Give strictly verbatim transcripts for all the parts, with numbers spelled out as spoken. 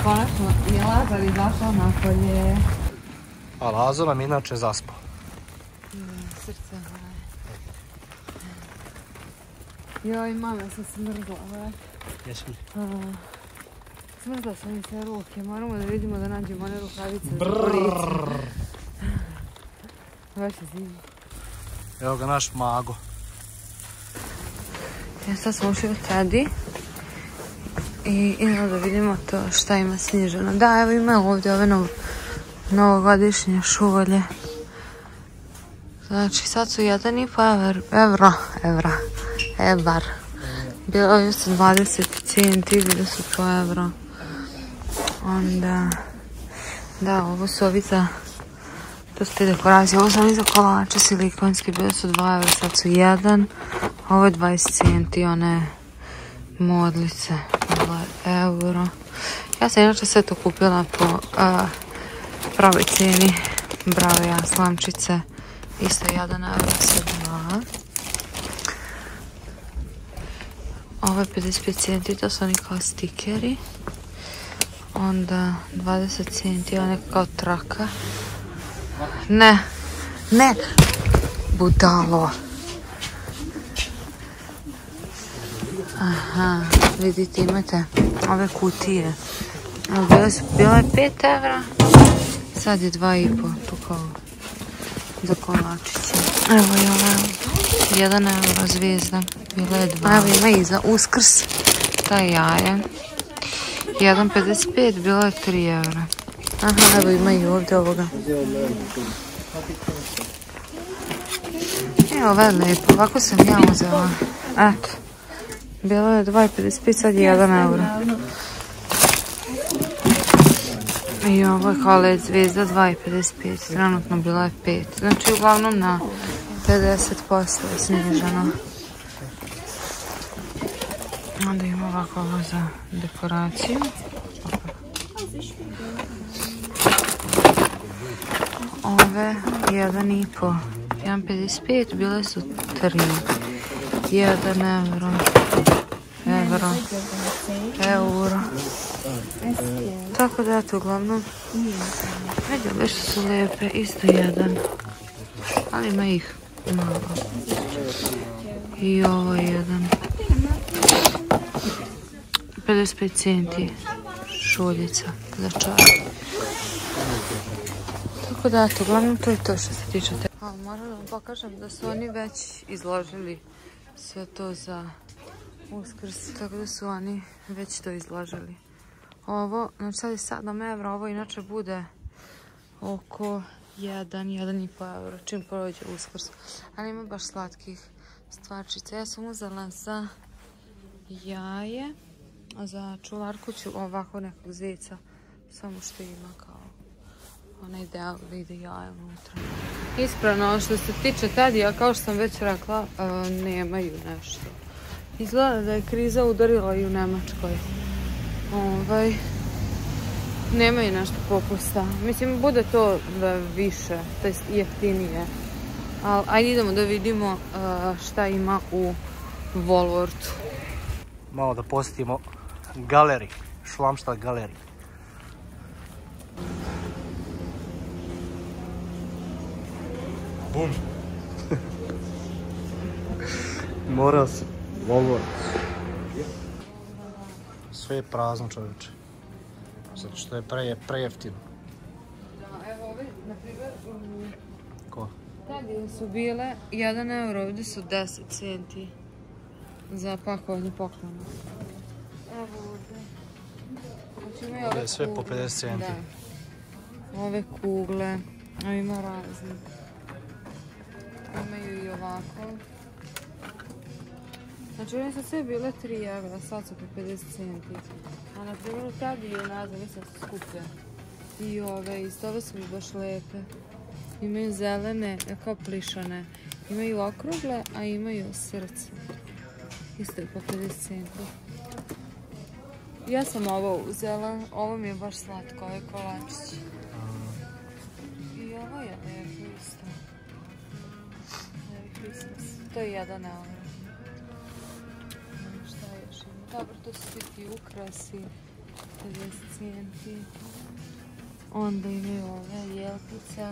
konačno je Lazar izašao napolje. A Lazar nam inače zaspao. Srce moje. Joj, mame sam smrzla, već. Jesi li? Smrzla sam mi sve ruke, moramo da vidimo da nađemo one rukavice za policiju. Baš je zima. Evo ga naš Mago. Ja sad smo ušli u Teddy i idemo da vidimo to šta ima sniženo. Da, evo ima ovdje ove nov, novogodišnje šolje. Znači sad su jedan i po evro, evro, evra, evar. Bilo su dvadeset centi, bili su po evro. Onda, da, ovo su ovi za, to su te dekoracije, ovo su ovi za kolače silikonski, bili su dva evra, sad su jedan. Ovo je dvadeset centi, one modlice, euro. Ja sam inače sve to kupila po uh, pravoj cijeni, bravo ja, slamčice, isto jedan euro, sad dva. Ovo je pedeset pet centi, to su oni kao stikeri. Onda dvadeset centi, ona kao traka. Ne, ne, budalo. Aha, vidite, imate ove kutije. Bile su, bila je pet evra, sad je dva i po, tu kao za kolačice. Evo je ova, jedan euro zvijezda, bila je dva. Evo ima i za Uskrs, taj jaje. jedan pedeset pet, bilo je tri evra. Aha, evo ima i ovdje ovoga. Evo, ovo je lijepo, ovako sam ja uzela. Eto. Bilo je dva pedeset pet, sad je jedan euro. I ovo je kao led zvijezda, dva pedeset pet, trenutno bila je pet. Znači uglavnom na pedeset posto je sniženo. Onda ima ovako ovo za dekoraciju. Ove jedan i po, jedan pedeset pet, bile su tri. jedan euro, euro, euro. Tako da eto uglavnom. Vidim, već su lijepe, isto jedan. Ali ima ih malo. I ovo je jedan. pedeset pet centi šoljica za čaj. Tako da eto, uglavnom to je to što se tiče te. A, moram da vam pokažem da su oni već izložili sve to za Uskrs, tako da su oni već to izložili. Ovo, znači sad je sedam evra, ovo inače bude oko jedan, jedan i po euro čim prođe Uskrs. Ali ima baš slatkih stvarčica. Ja sam uzela za jaje, a za čuvarku ću ovako nekog zvijeca, samo što ima kao onaj deo gdje ide jaje unutra. Ispravno, što se tiče Tedija, kao što sam već rekla, uh, nemaju nešto. Izgleda da je kriza udarila i u Nemačkoj. Ovaj, nemaju nešto popusta. Mislim, bude to više, to je jeftinije. Ali ajde idemo da vidimo uh, šta ima u Woolworthu. Malo da posjetimo galerij, Schlamstad galerij. Bum. Morao sam. Woolworth. Sve je prazno, čovječe. Zato što je pre, prejeftino. Da, evo ove, na primjer, um, ko? Tedije su bile jedan euro, ovdje su deset centi za pakovanje poklona. Evo ovdje. Znači imaju Ovdje ove je sve kugle, po pedeset centi. Da. Ove kugle, a ima razne. Imaju i ovako. Znači one su sve bile tri evra, sad su po pedeset centi. A na primjer u Tediju, ne znam, mislim su skuplje. I ove, isto ove su mi baš lepe. Imaju zelene, kao plišane. Imaju okrugle, a imaju srce. Isto je po pedeset centi. Ja sam ovo uzela, ovo mi je baš slatko, ovaj kolačić. I ovo je lepo isto. To je jedan euro. Šta još ima? Dobro, to su svi ti ukrasi. pedeset centi. Onda imaju ove jelkice.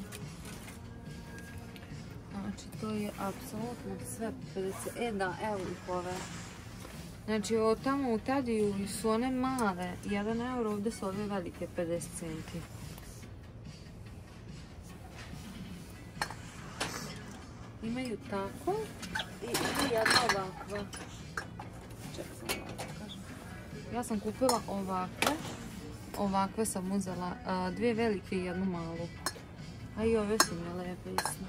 Znači to je apsolutno sve pedeset. E da, evo ih ove. Znači od tamo u Tediju su one male, jedan euro, ovdje su ove velike pedeset centi. Imaju tako i ima jedna ovakva. Čekaj sam ovakva, kažem. Ja sam kupila ovakve. Ovakve sam uzela, a, dvije velike i jednu malu. A i ove su mi lepe isto.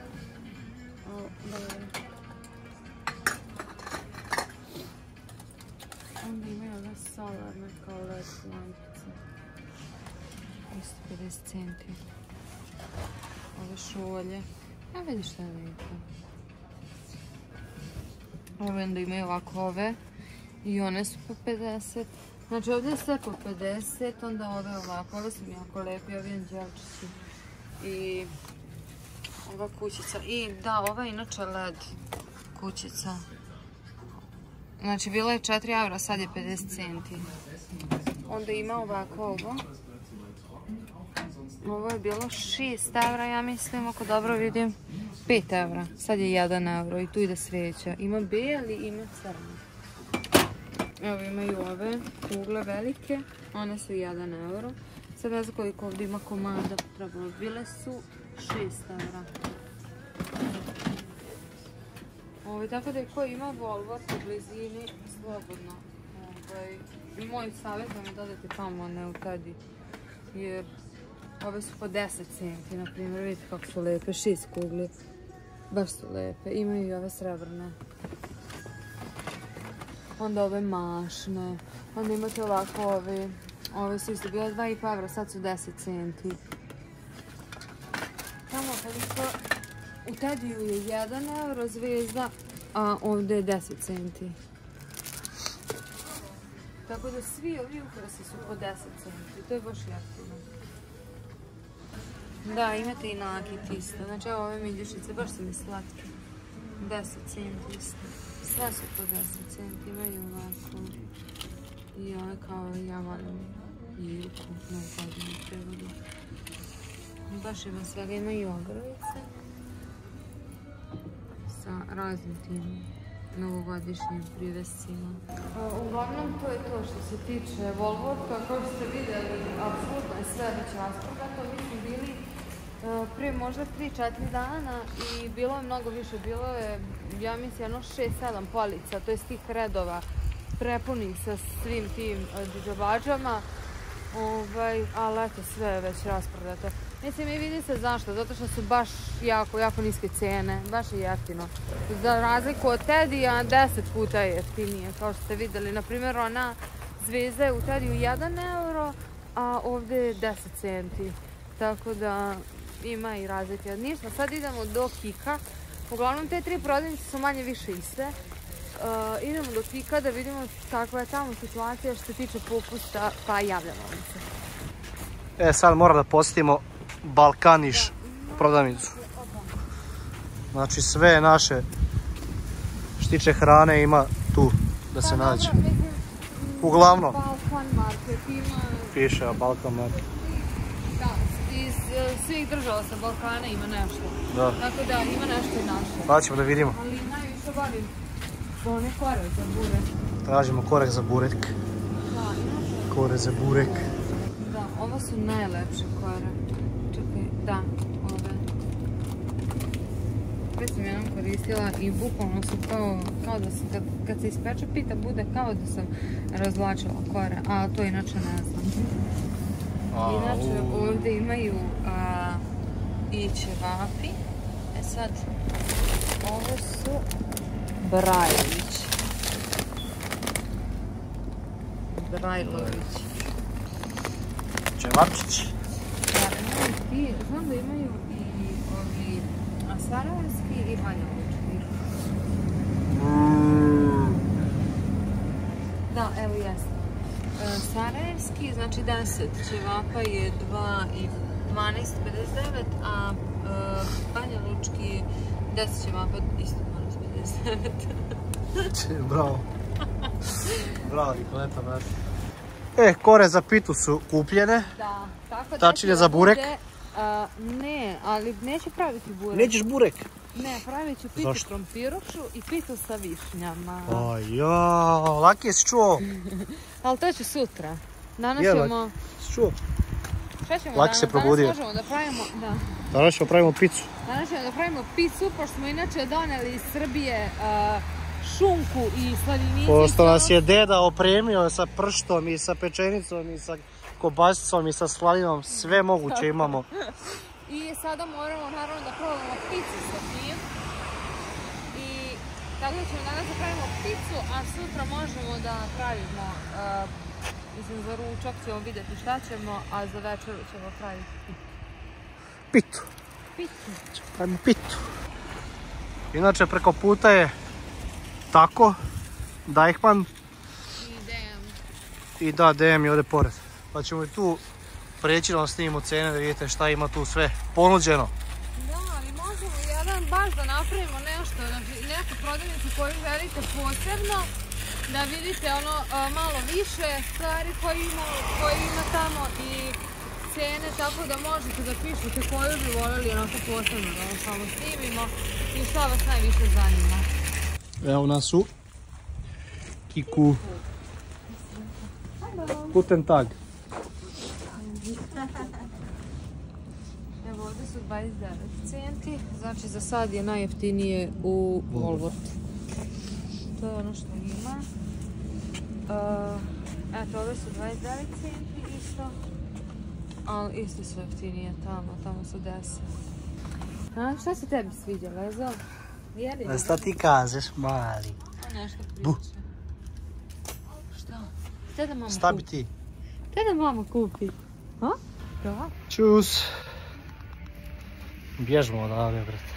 Onda imaju ove solarne kao led lampice. Isto pedeset centi. Ove šolje. Ja vidiš što je lijepo. Ove onda imaju ovako ove. I one su po pedeset. Znači ovdje je sve po pedeset. Onda ove ovako. Ove su mi jako lijepi. Ovi anđelčići. I ova kućica. I da, ova je inače led kućica. Znači bila je četiri eura, sad je pedeset centi. Onda ima ovako ovo. Ovo je bilo šest eura, ja mislim, ako dobro vidim. pet eura, sad je jedan euro i tu ide svijeća. Ima bijeli, ima crni. Evo imaju ove kugle velike, one su jedan euro. Sad ne znam koliko ovdje ima komada, trebalo. Bile su šest eura. Ovo, tako da je ko ima Volvo u blizini, slobodno. Ovaj, i moj savjet vam je da odete tamo, ne u Tedi. Jer ove su po deset centi, na primjer, vidite kako su lepe, šest kugli. Baš su lepe, imaju i ove srebrne. Onda ove mašne, onda imate ovako ove, ove su isto bile dva i po evra, sad su deset centi. Tamo koliko, u Tediju je jedan euro zvijezda, a ovdje je deset centi. Tako da svi ovi ukrasi su po deset centi, to je baš jeftino. Da, imate i nakit isto, znači evo ove miljušice, baš su mi slatke. deset centi isto. Sve su po deset centi, imaju ovako. I ove kao ja volim Ilku, ne volim u prevodu. Baš ima svega, ima i ogrlice. Sa raznim tim novogodišnjim privescima. Uglavnom to je to što se tiče Volvorka. Kao što ste vidjeli, apsolutno je sve već rasprodato. Mi smo bili prije možda tri četiri dana i bilo je mnogo više. Bilo je, ja mislim, jedno šest sedam polica, to je tih redova prepunih sa svim tim džabađama. Ovaj, ali eto, sve je već rasprodato. Mislim, i vidi se zašto, zato što su baš jako, jako niske cijene, baš je jeftino. Za razliku od Tedija, deset puta je jeftinije, kao što ste vidjeli. Naprimjer, ona zvezda je u Tediju jedan euro, a ovdje je deset centi. Tako da ima i razlike. Ništa, sad idemo do Kika. Uglavnom, te tri prodavnice su manje više iste. Uh, idemo do Kika da vidimo kakva je tamo situacija što se tiče popusta, pa javljamo vam se. E, sad mora da posjetimo Balkaniš prodavnicu. Znači sve naše što tiče hrane ima tu da se nađe. Uglavnom. Balkan Market ima... Piše Balkan Market. Da, iz svih država sa Balkana ima nešto. Da. Tako da ima nešto i naše. Pa ćemo da vidimo. Ali najviše volim one korek za burek. Tražimo korek za burek. Da, inače. Korek za burek. Da, ovo su najlepše kore. Čekaj, da, ove. Već sam jednom koristila i bukvalno su kao, kao da se, kad, kad se ispeče pita, bude kao da sam razvlačila kore, a to inače ne znam. Inače, ovdje imaju a, i ćevapi. E sad, ovo su Brajlović. Brajlović. Ćevapčić. I znam da imaju i ovi sarajevski i banjalučki. Mm. Da, evo jeste. E, sarajevski, znači deset ćevapa je dva i dvanaest pedeset devet, a e, banjalučki deset ćevapa isto dvanaest pedeset devet. Bravo. Bravo, Nikoleta, brate. E, kore za pitu su kupljene. Da, tako da tačnije za burek. Bude, uh, ne, ali neću praviti burek. Nećeš burek? Ne, pravit ću pitu krompirušu i pitu sa višnjama. Aja, laki si čuo. Ali to ću sutra. Danas je, ćemo... Si čuo? Šta ćemo laki danas? se probudio. Danas možemo da pravimo... Da. Danas ćemo pravimo picu. Danas ćemo da pravimo picu, pošto smo inače doneli iz Srbije uh, šunku i sladinicu. Pošto nas je deda opremio sa prštom i sa pečenicom i sa kobasicom i sa slaninom, sve moguće imamo. I sada moramo naravno da probamo picu sa tim. I tako da ćemo danas da pravimo picu, a sutra možemo da pravimo, uh, mislim za ručak ćemo vidjeti šta ćemo, a za večeru ćemo praviti pitu. Pitu. Pravimo pitu. Inače preko puta je tako, Deichmann. I D M. I da, D M je ovdje pored. Pa ćemo i tu preći da vam snimimo cene da vidite šta ima tu sve ponuđeno. Da, ali možemo jedan baš da napravimo nešto, znači neku prodavnicu koju želite posebno, da vidite ono malo više stvari koje ima, koje ima tamo i cene, tako da možete da pišete koju bi voljeli onako posebno da vam samo snimimo i šta vas najviše zanima. Evo nas u Kiku. Guten Tag. Evo ovdje su dvadeset devet centi, znači za sad je najjeftinije u Woolworth. To je ono što ima. Uh, eto, ove su dvadeset devet centi isto, ali isto su jeftinije tamo, tamo su deset. A, šta se tebi sviđa, Lezo? Da šta ti kažeš, mali? A nešto priča. Šta? Te da mama šta kupi? bi ti? Te da mama kupi? Ha? Da? Čus. Bježimo odavde, brate.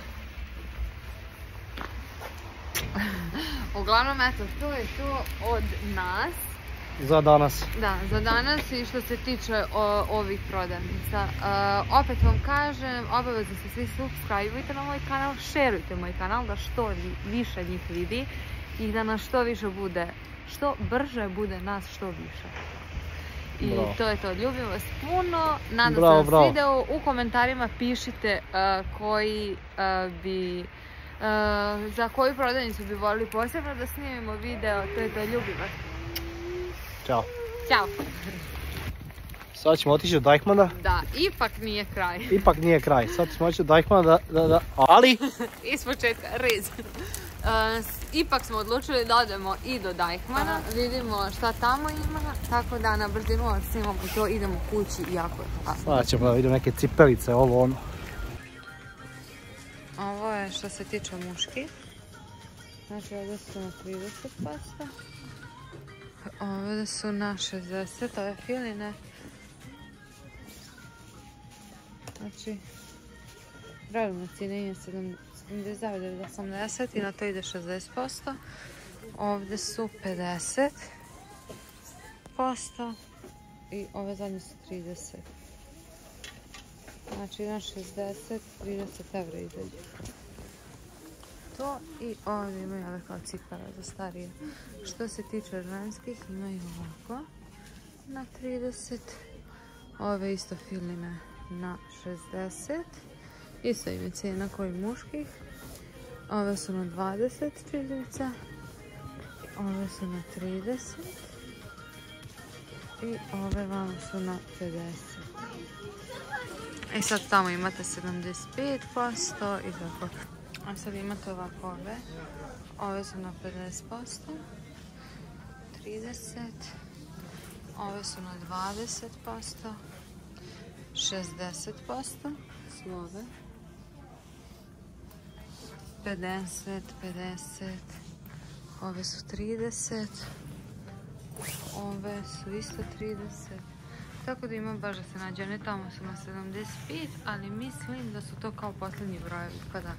Uglavnom, eto, to je to od nas. Za danas. Da, za danas i što se tiče o, ovih prodavnica. Uh, opet vam kažem, obavezno se svi subscribe-ujte na moj kanal, šerujte moj kanal da što više njih vidi i da nas što više bude, što brže bude nas što više. I bravo. To je to, ljubim vas puno, nadam se vam s video, u komentarima pišite uh, koji uh, bi, uh, za koju prodavnicu bi volili posebno da snimimo video, to je to, ljubim vas. Ćao. Ćao. Sad ćemo otići do Deichmana. Da, ipak nije kraj. Ipak nije kraj, sad ćemo otići do Deichmana da, da, da, ali... Ispočetka, rez. Uh, ipak smo odlučili da odemo i do Deichmana, vidimo šta tamo ima, tako da na brzinu snimamo to, idemo kući i jako je to. Sada ćemo da vidimo neke cipelice, ovo ono. Ovo je što se tiče muški. Znači ovdje su na trideset posto. Ovdje su na šezdeset, ove filine. Znači, pravilno cijena je sedamdeset devet do osamdeset i na to ide šezdeset posto. Ovdje su pedeset posto i ove zadnje su trideset. Znači na šezdeset, trideset evra izađe. To i ovdje imaju ove kao cipele za starije. Što se tiče ženskih imaju ovako na trideset. Ove isto filine na šezdeset. Isto im je cijena koji muških. Ove su na dvadeset čizmica. Ove su na trideset. I ove vam su na pedeset. I sad tamo imate sedamdeset pet posto i tako. A sad imate ovako ove. Ove su na pedeset posto. trideset. Ove su na dvadeset posto. šezdeset posto su ove. pedeset, pedeset. Ove su trideset. Ove su isto trideset. Tako da ima baš da se nađe. One tamo su na sedamdeset pet, ali mislim da su to kao posljednji brojevi. Pa da.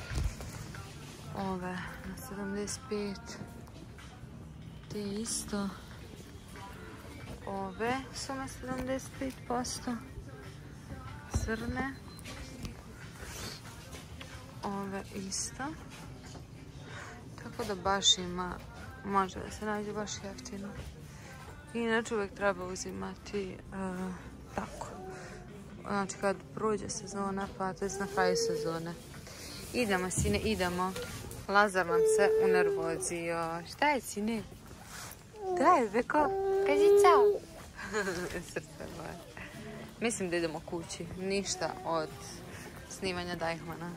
Ove na sedamdeset pet. Te isto. Ove su na sedamdeset pet posto. Crne. Ove isto. Tako da baš ima, može da se nađe baš jeftino. Inače uvijek treba uzimati uh, tako. Znači kad prođe sezona, pa to je na kraju sezone. Idemo, sine, idemo. Lazar nam se unervozio. Šta je, sine? Daj, beko, kaži čao. Srce moje. Mislim da idemo kući. Ništa od snimanja Deichmana.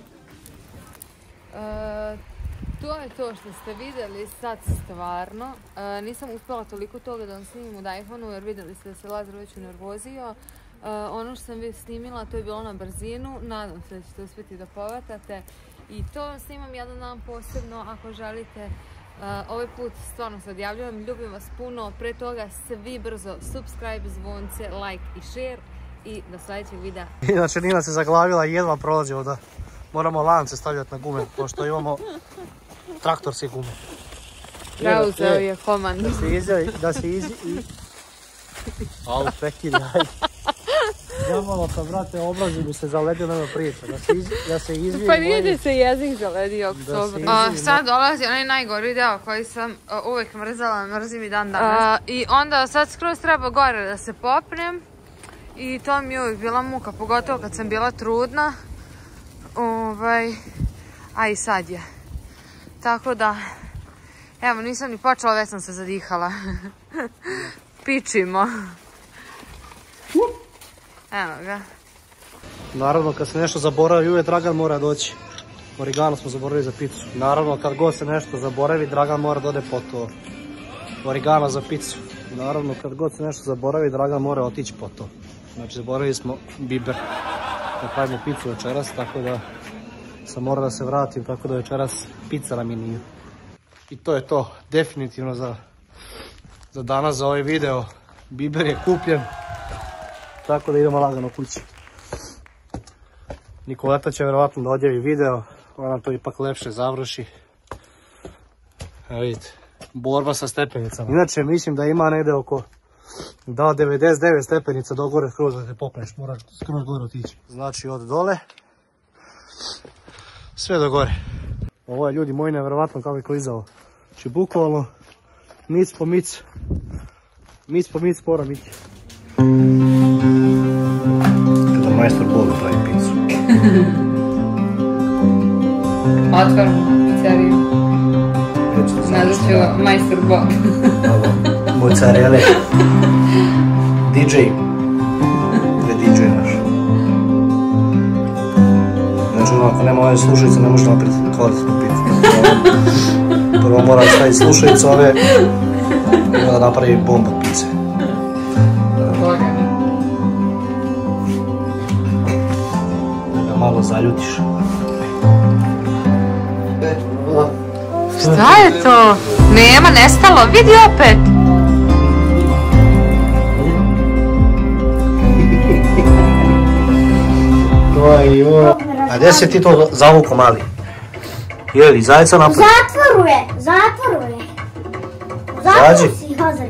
Uh, to je to što ste vidjeli sad stvarno. Uh, nisam uspjela toliko toga da vam snimim u Deichmanu jer vidjeli ste da se Lazar već unervozio. Uh, ono što sam već snimila to je bilo na brzinu. Nadam se da ćete uspjeti da povatate. I to snimam jedan dan posebno ako želite. Uh, ovaj put stvarno se odjavljujem. Ljubim vas puno. Pre toga svi brzo subscribe, zvonce, like i share. I do sljedećeg videa. Inače Nina se zaglavila i jedva prolazi ovdje. Moramo lance stavljati na gume, pošto imamo traktorske gume. Preuzeo je komandu. Da se izjavi, da se izjavi. Au, pekiri, ajde. Zamalo pa, brate, obrazi mi se zaledio nema priča. Da se, iz, da se izvijem. Pa nije da se jezik zaledio oko sobe. Sad dolazi onaj najgori deo koji sam uh, uvijek mrzala, mrzim i dan danas. Uh, I onda sad skroz treba gore da se popnem. I to mi je uvijek bila muka, pogotovo kad sam bila trudna. Ovaj, a i sad je. Tako da, evo nisam ni počela, već sam se zadihala. Pičimo. Evo ga. Naravno kad se nešto zaboravi, uvijek Dragan mora doći. Origano smo zaboravili za picu. Naravno kad god se nešto zaboravi, Dragan mora da ode po to. Origano za picu. Naravno kad god se nešto zaboravi, Dragan mora otići po to. Znači zaboravili smo biber. Da pravimo picu večeras, tako da sam morao da se vratim, tako da večeras pizza na meniju. I to je to, definitivno za, za danas, za ovaj video. Biber je kupljen, tako da idemo lagano kući. Nikoleta će vjerovatno da odjavi video, ona to ipak lepše završi. Evo vidite, borba sa stepenicama. Inače mislim da ima negdje oko da devedeset devet stepenica do gore skroz da te popneš, moraš skroz gore otići. Znači od dole sve do gore. Ovo je ljudi moji nevjerovatno kako je klizao. Znači bukvalno mic po mic, mic po mic spora mic. Kada majstor Bog pravi picu. Otvorimo pizzeriju. Nazvat ću majstor Bog. Mozzarella. D J. Gdje D J naš? Znači ono, ako nema ove slušalice, ne možemo napraviti kvalitetnu pitu. Prvo mora staviti slušalice ove i onda napravi bombu od pice. Da malo zaljutiš. Šta je to? Nema, nestalo, vidi opet. A gdje si ti to zavuko mali? Je li zajca napravi? Zatvoru je, zatvoru je. Zatvoru si Hozaru.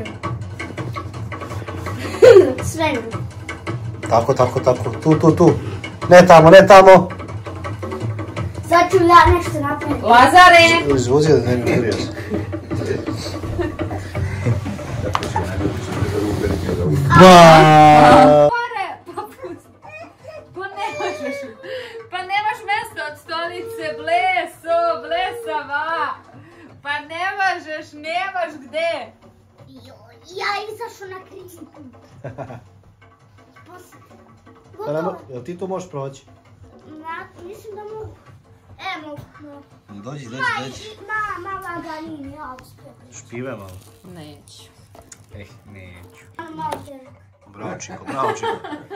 Sve mi. Tako, tako, tako, tu, tu, tu. Ne tamo, ne tamo. Sad ću ja nešto napraviti. Lazare! Izvuzi da ne mi uvirio se. Baaaaaa! Pa ne možeš, pa nemaš mjesto od stolice, bleso, blesava. Pa ne možeš, nemaš gde. Ja izašao na krizni put. Jel ti to možeš proći? Mislim da mogu. E, mogu. Dođi, dođi, dođi. Ma, ma, laganin, ja uspijem. Špive malo. Neću. Eh, neću. Malo težak. Bravo Čiko, bravo Čiko.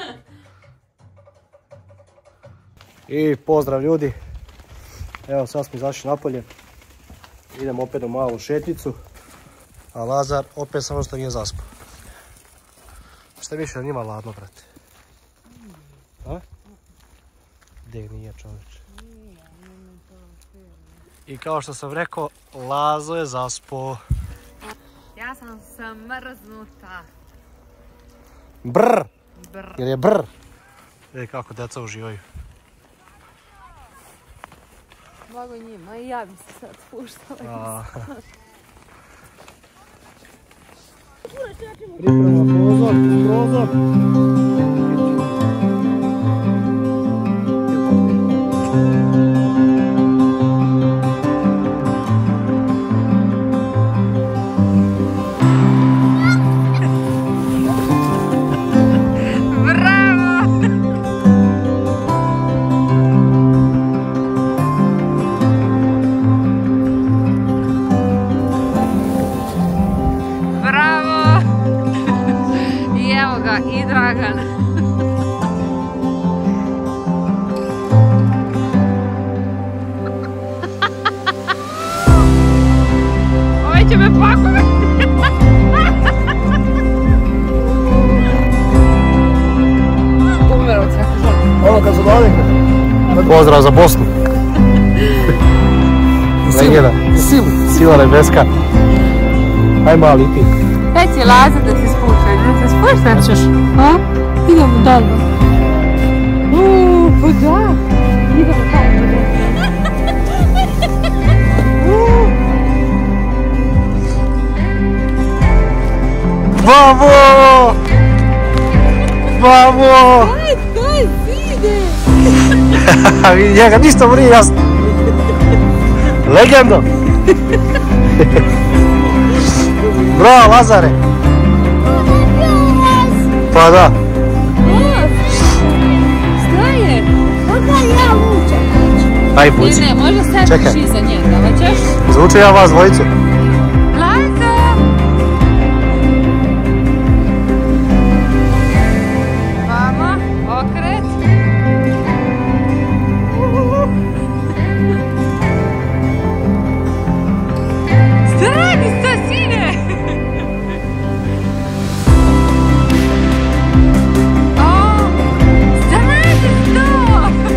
I pozdrav ljudi. Evo sad smo izašli napolje. Idemo opet u malu šetnicu. A Lazar opet samo što nije zaspao. Šta više da njima ladno, brate? A? Gdje nije čovječ? I kao što sam rekao, Lazo je zaspao. Ja sam smrznuta. Brr! Brr. Jer je brr. E kako deca uživaju. Blago njima i ja bi se sad spuštala. Priprema prozor, prozor. I Dragan. Ovaj će me pakovati. Kumerovci, ako želim. Ovo kad su dovinka. Pozdrav za Bosnu. Legenda. Silu. Sila nebeska. Aj mali ti. Već je Laza da se spušta, da se spušta? Hoćeš? A? Idemo dalje. Uuu, pa da. Idemo tamo. Bravo! Bravo! Aj, daj, zide! Vidi njega, ništa mu nije jasno. Legendo! Bravo, Lazare! Pa da. Šta je? Kako ja vučem? Aj, Ne, puci. ne, možda Čekaj. sediš iza njega, hoćeš? Zvuču ja vas dvojicu. Laza! Vamo, okret. Šta radiš to, sine? O, šta radiš to?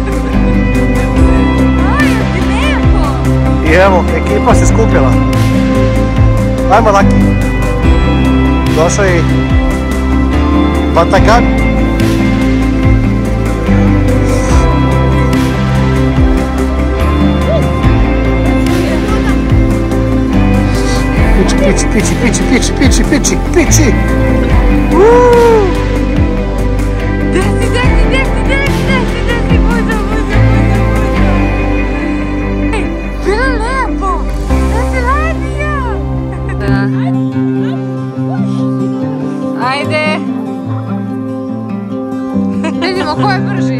Aj, jel ti lijepo? I evo, ekipa se skupila. Ajmo, Laki. Došao i Batagan. Piči, piči, piči, piči, piči, piči, piči, piči. Uuu. Desi, desi, desi, desi, desi, desi, buza, buza, buza, buza. Ej, bilo lijepo. Šta si radio? Da. Ajde. Vidimo ko je brži.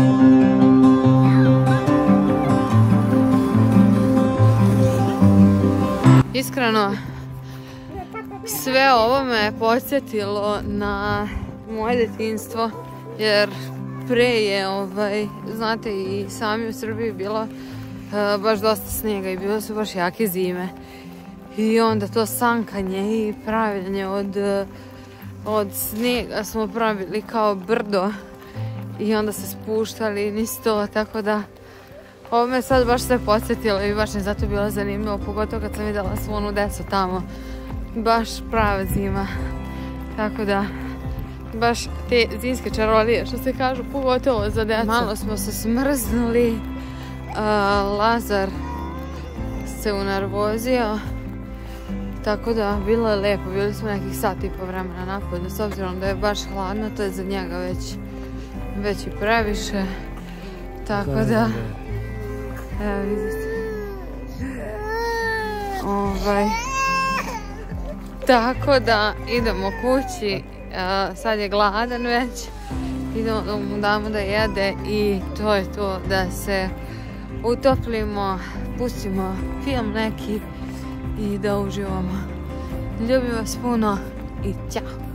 Iskreno, sve ovo me podsjetilo na moje djetinjstvo, jer pre je, ovaj, znate, i sami u Srbiji bilo uh, baš dosta snijega i bilo su baš jake zime. I onda to sankanje i pravljenje od, uh, od snijega smo pravili kao brdo i onda se spuštali niz to, tako da ovo me sad baš sve podsjetilo i baš mi zato bilo zanimljivo, pogotovo kad sam vidjela svu onu decu tamo. Baš prava zima, tako da baš te zimske čarolije što se kažu, pogotovo za djecu. Malo smo se smrznuli, uh, Lazar se unervozio, tako da bilo je lijepo, bili smo nekih sat i po vremena napolju, s obzirom da je baš hladno, to je za njega već, već i previše, tako da, evo vidite, ovaj, tako da idemo kući, uh, sad je gladan već, idemo da mu damo da jede i to je to, da se utoplimo, pustimo film neki i da uživamo. Ljubim vas puno i ćao!